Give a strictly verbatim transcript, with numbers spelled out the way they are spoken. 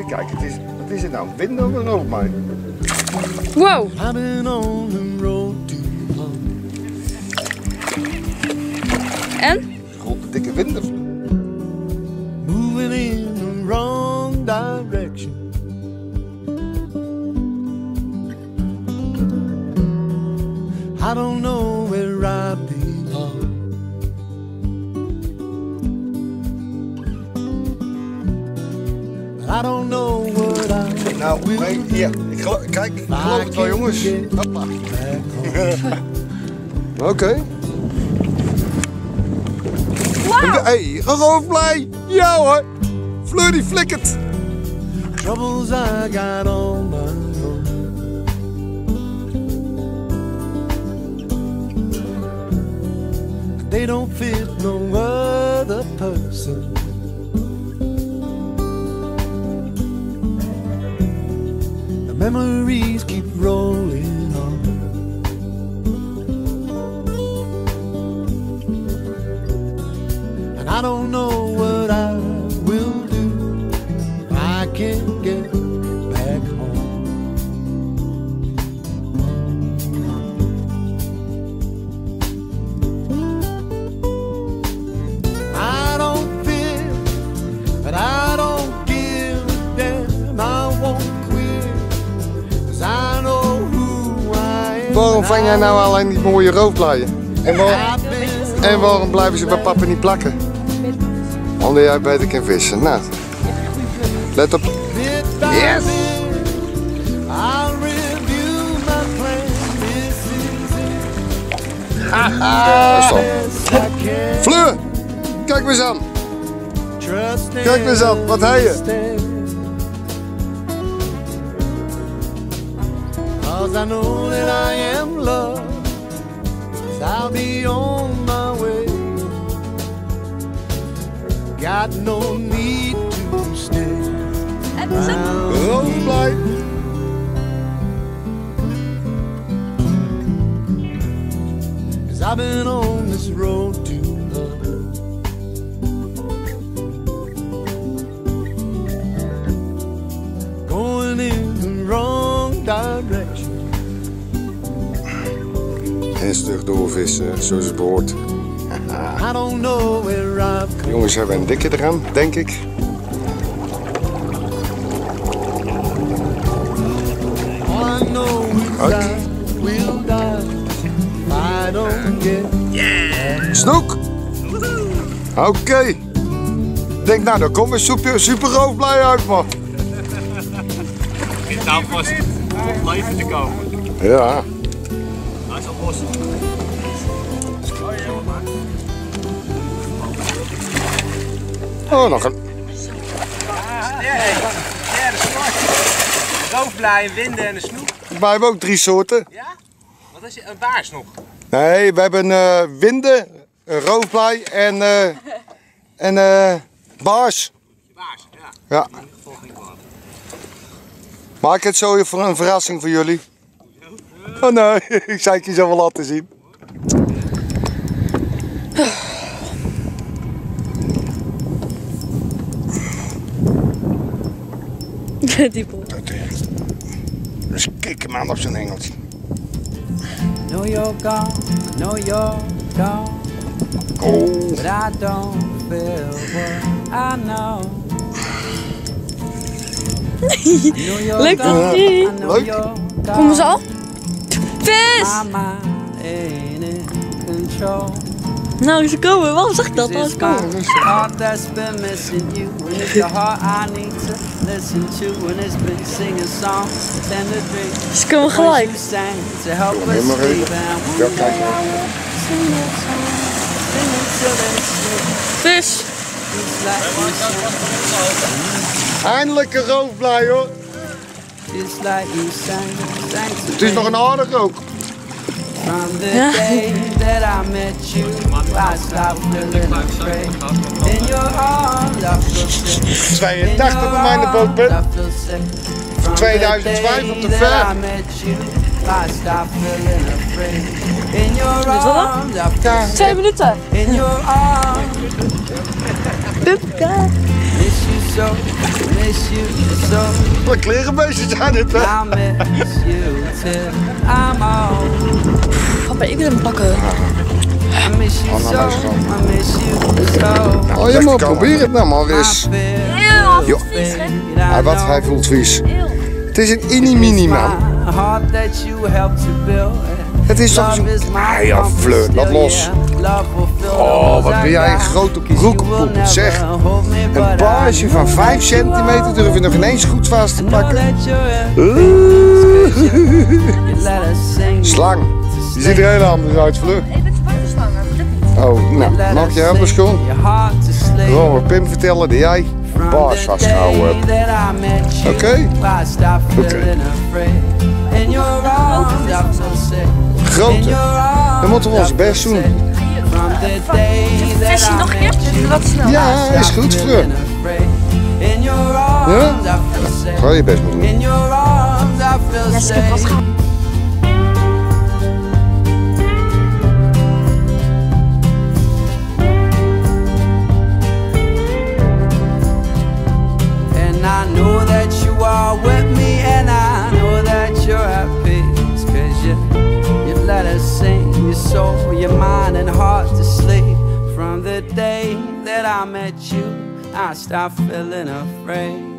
Kijk, het is, wat is het nou? Wind of een roofblaai? Wow. En? Grote dikke winden. Moving in the wrong direction. I don't know where I belong. I don't know what I Nou, nee, hier. Ik geloof, kijk, ik geloof het wel, jongens. Hoppa. Oké. Okay. Wow. Hey, een roofblaai. Ja hoor. Fleur die flikkert. Troubles I got on my own. They don't fit no other person. The memories keep rolling on. And I don't know what I will do if I can't get back home. I don't fear, but I don't give a damn. I won't quit, 'cause I know who I am. Waarom vang jij nou alleen die mooie roofblaaien? En, waar, en waarom blijven ze bij papa niet plakken? Omdat jij beter kan vissen. Nou, let op. Yes! Haha! Stop. Fleur! Kijk me eens aan. Kijk me eens aan. Wat heb je? Cause I know that I am loved. I'll be on my way. Got no need to stay. Roofblaai. Cause I've been on this road too long. Going in the wrong direction. En stug doorvissen, zoals het behoort. I don't know where I've come. Jongens hebben een dikke eraan, denk ik. Okay. Yeah. Snoek! Oké. Okay. Ik denk, nou, daar komt een super, super roofblaai uit, man. Het nou vast om leven te komen. Ja. Hij is al los. Oh, nog een. Derde soort. Roofblaai, winden en een snoek. Wij hebben ook drie soorten. Ja? Wat is een baars nog? Nee, we hebben uh, winden, een roofblaai en, uh, en uh, baars. Baars, ja. Ja. Maak het zo voor een verrassing voor jullie. Oh nee, ik zou het je zo wel laten zien. Die bol. Dus kijk hem aan op zijn hengeltje. Know you're gone, know you're gone. Oh. But I don't feel what I know. Leuk. Leuk. Komen ze al? Vis! Nou, ze komen. Waarom zeg ik dat? Nou, ze komen. Ze komen gelijk. Helemaal even. Ja, kijk. Vis! Eindelijk een roofblaai, hoor. Het is nog een aardig ook. Ja. tweeëntachtig op mijn boot bent. tweeduizend vijf op de ver. Is dat dan? Twee minuten. Pupka. miss you so, miss you so. Wat klerenbeestjes zijn het, hè? I miss you till I'm old. Papa, ik wil hem pakken. I miss you Oh, nou, so, dat is gewoon- I miss you so. Oh, je moet probeer het nou maar eens. I Eeuw, Jo. vies, hè? Hij wat, hij voelt vies. Eeuw. Het is een inimini, man. My heart that you helped to build. Het is toch zo'n... Ah ja, flirt, laat los. Oh, wat ben jij een grote broekpoep, zeg. Een baasje van vijf centimeter durf je nog ineens goed vast te pakken. Slang. Die ziet er heel anders uit, Fleur. Ik ben buitenslangen, dat niet. Oh, nou, mag je helpen schoon? Gewoon wat Pim vertellen dat jij baas vastgehouden hebt. Oké? Oké. Grote. Dan moeten we ons best doen. Vis je nog een keer? Wat snel. Ja, is goed, Fleur. Ja? Ga je best maar doen. Ja, skip, wat gaan And I know that you are with me, and I know that you're at peace, cause you, you let us sing your soul, your mind and heart to sleep. From the day that I met you, I stopped feeling afraid.